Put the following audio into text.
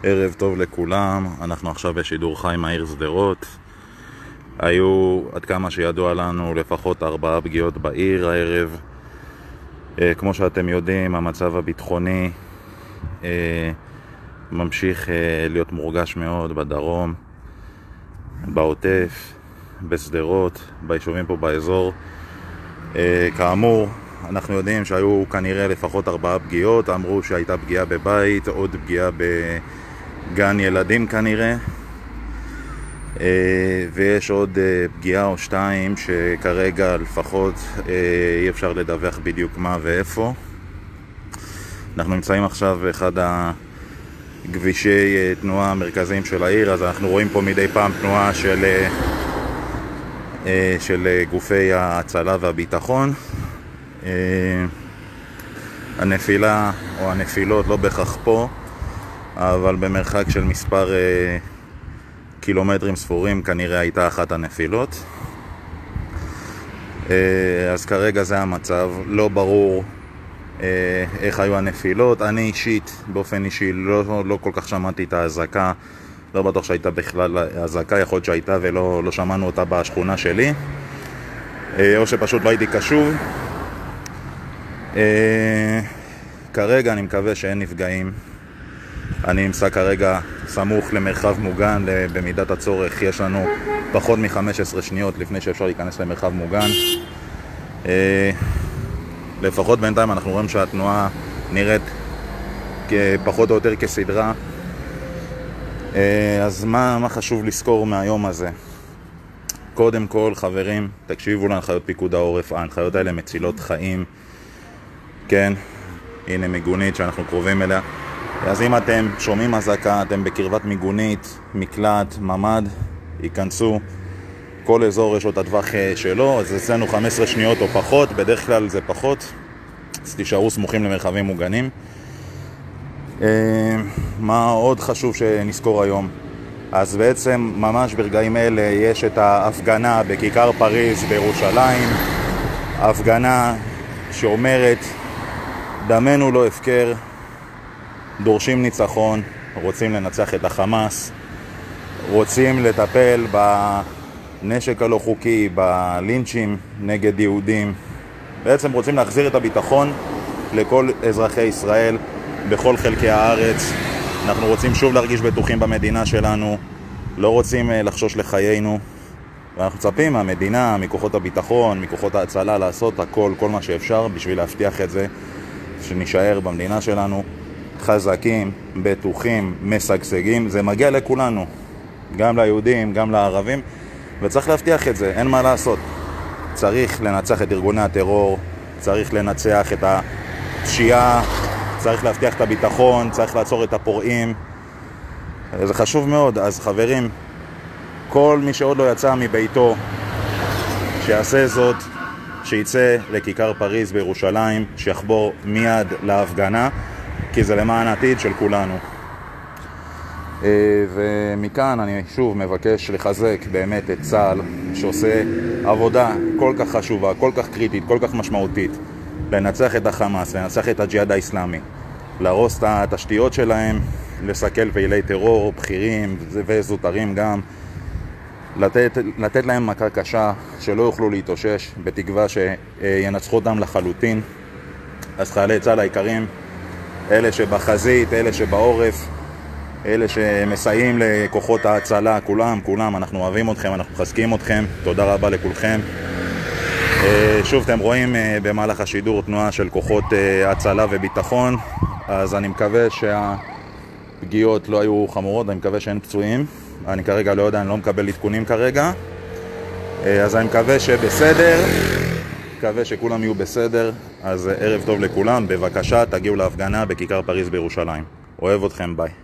ערב טוב לכולם, אנחנו עכשיו בשידור חי מהעיר שדרות. היו, עד כמה שידוע לנו, לפחות 4 פגיעות בעיר הערב. כמו שאתם יודעים, המצב הביטחוני ממשיך להיות מורגש מאוד בדרום, בעוטף, בשדרות, ביישובים פה באזור. כאמור, אנחנו יודעים שהיו כנראה לפחות 4 פגיעות. אמרו שהייתה פגיעה בבית, עוד פגיעה בגן ילדים כנראה, ויש עוד פגיעה או 2 שכרגע לפחות אי אפשר לדווח בדיוק מה ואיפה. אנחנו נמצאים עכשיו באחד הכבישי תנועה המרכזיים של העיר, אז אנחנו רואים פה מדי פעם תנועה של גופי ההצלה והביטחון. הנפילה או הנפילות לא בהכרח פה, אבל במרחק של מספר קילומטרים ספורים כנראה הייתה אחת הנפילות. אז כרגע זה המצב, לא ברור איך היו הנפילות. אני אישית, באופן אישי, לא כל כך שמעתי את ההזעקה, לא בטוח שהייתה בכלל הזעקה, יכול להיות שהייתה ולא שמענו אותה בשכונה שלי, או שפשוט לא הייתי קשוב. כרגע אני מקווה שאין נפגעים. אני נמצא כרגע סמוך למרחב מוגן. במידת הצורך יש לנו פחות מ-15 שניות לפני שאפשר להיכנס למרחב מוגן. לפחות בינתיים אנחנו רואים שהתנועה נראית פחות או יותר כסדרה. אז מה חשוב לזכור מהיום הזה? קודם כל, חברים, תקשיבו להנחיות פיקוד העורף. ההנחיות האלה מצילות חיים. כן, הנה מיגונית שאנחנו קרובים אליה. אז אם אתם שומעים אזעקה, אתם בקרבת מיגונית, מקלט, ממד, ייכנסו. כל אזור יש לו את הטווח שלו, אז אצלנו 15 שניות או פחות, בדרך כלל זה פחות, אז תישארו סמוכים למרחבים מוגנים. מה עוד חשוב שנזכור היום? אז בעצם ממש ברגעים אלה יש את ההפגנה בכיכר פריז בירושלים, ההפגנה שאומרת דמנו לא הפקר, דורשים ניצחון, רוצים לנצח את החמאס, רוצים לטפל בנשק הלא חוקי, בלינצ'ים נגד יהודים. בעצם רוצים להחזיר את הביטחון לכל אזרחי ישראל בכל חלקי הארץ. אנחנו רוצים שוב להרגיש בטוחים במדינה שלנו, לא רוצים לחשוש לחיינו, ואנחנו מצפים מהמדינה, מכוחות הביטחון, מכוחות ההצלה, לעשות כל מה שאפשר בשביל להבטיח את זה, שנשאר במדינה שלנו חזקים, בטוחים, משגשגים. זה מגיע לכולנו, גם ליהודים, גם לערבים, וצריך להבטיח את זה, אין מה לעשות. צריך לנצח את ארגוני הטרור, צריך לנצח את הפשיעה, צריך להבטיח את הביטחון, צריך לעצור את הפורעים. זה חשוב מאוד. אז חברים, כל מי שעוד לא יצא מביתו, שיעשה זאת, שיצא לכיכר פריז בירושלים, שיחבור מיד להפגנה, כי זה למען העתיד של כולנו. ומכאן אני שוב מבקש לחזק באמת את צה"ל, שעושה עבודה כל כך חשובה, כל כך קריטית, כל כך משמעותית, לנצח את החמאס, לנצח את הג'יהאד האסלאמי, להרוס את התשתיות שלהם, לסכל פעילי טרור, בכירים וזוטרים גם, לתת להם מכה קשה, שלא יוכלו להתאושש, בתקווה שינצחו אותם לחלוטין. אז חיילי צה"ל היקרים, אלה שבחזית, אלה שבעורף, אלה שמסייעים לכוחות ההצלה, כולם, אנחנו אוהבים אתכם, אנחנו מחזקים אתכם. תודה רבה לכולכם. שוב, אתם רואים במהלך השידור תנועה של כוחות הצלה וביטחון, אז אני מקווה שהפגיעות לא היו חמורות, אני מקווה שאין פצועים. אני כרגע לא יודע, אני לא מקבל עדכונים כרגע, אז אני מקווה שבסדר, מקווה שכולם יהיו בסדר. אז ערב טוב לכולם, בבקשה תגיעו להפגנה בכיכר פריז בירושלים. אוהב אתכם, ביי.